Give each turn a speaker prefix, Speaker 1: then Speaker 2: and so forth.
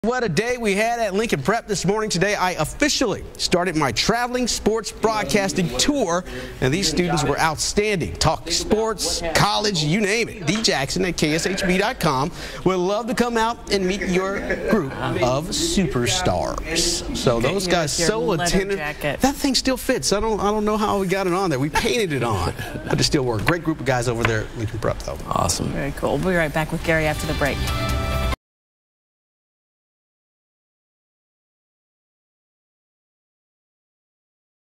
Speaker 1: What a day we had at Lincoln Prep this morning. Today I officially started my traveling sports broadcasting tour, and these students were outstanding. Talk sports, college, you name it. D. Jackson at KSHB.com would love to come out and meet your group of superstars. So those guys so attentive. That thing still fits. I don't know how we got it on there. We painted it on, but it still worked. Great group of guys over there at Lincoln Prep though.
Speaker 2: Awesome.
Speaker 3: Very cool. We'll be right back with Gary after the break.